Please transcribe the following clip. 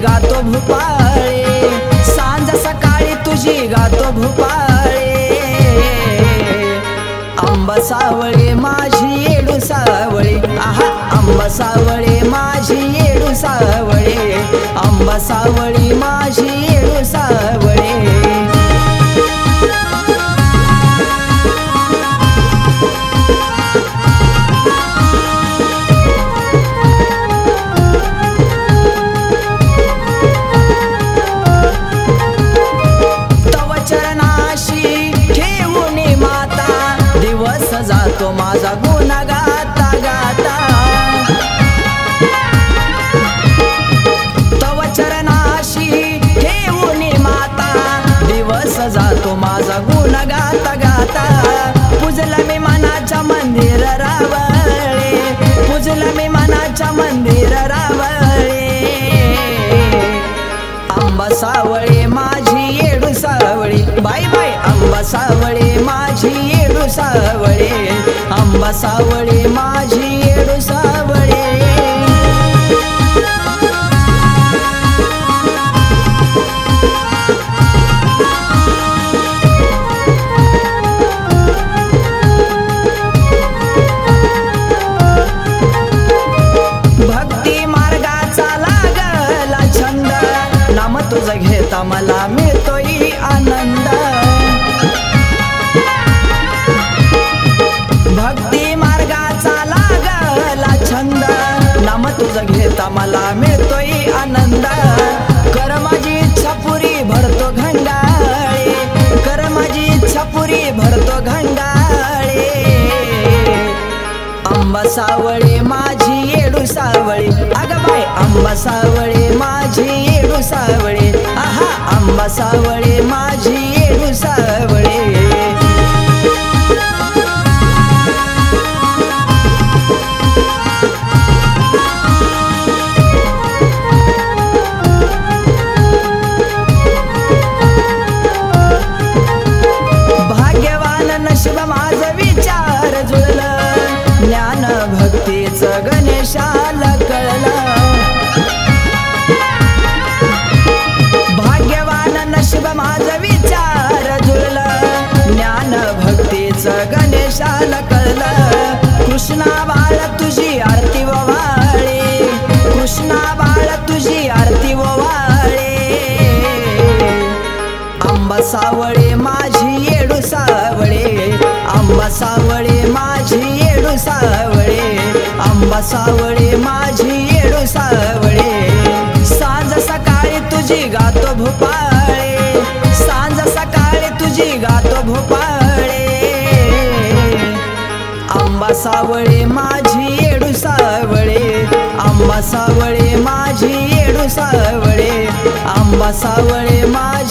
गातो भूपाळे, सांज सकाळी तुझी गातो भूपाळे। आंब सावळे माझी येडू सावळे, आहा आंब सावळे माझी येडू सावळे, आंब सावळी माझी येडू सावळे। जातो माझा गुण गाता गाता, तव चरणाशी ठेवून माता, दिवस जातो माझा गुण गाता गाता। पूजला मी मनाच्या मंदिर रावळे, पूजला मी मनाच्या मंदिर रावळे। आंबा सावळे माझी येडू सावळी, बाय बाय आंबा सावळे माझी येडू सावळे, आंबा सावळे माझी येडू सावळे। भक्ती मार्गाचा लागला छंद, नाम तुझं घेता मला मिळतोय आनंद। भक्ती मार्गाचा लागला छंद, नाम तुझं घेता मला मिळतोय आनंद। कर माझी इच्छा पुरी भरतो घंगाळे, कर माझी इच्छा पुरी भरतो घंगाळे। आंबा सावळे माझी येडू सावळे, अगं बाय आंबा सावळे माझी येडू सावळे, आहा आंबा सावळे माझी येडू सावळे। नशीब माझं विचार जुळलं, ज्ञान भक्तीचं गणेशाला कळलं। भाग्यवान नशीब माझं विचार जुळलं, ज्ञान भक्तीचं गणेशाला कळलं। कृष्णा बाळ तुझी आरती ओवाळे, कृष्णा बाळ तुझी आरती ओवाळे। आंबा सावळे माझी येडू सावळे, आंबा सावळे माझी येडू सावळे, आंबा सावळे माझी येडू सावळे। सांज सकाळी तुझी गातो भूपाळे, सांज सकाळी तुझी गातो भूपाळे। आंबा सावळे माझी येडू सावळे, आंबा सावळे माझी येडू सावळे, आंबा सावळे माझी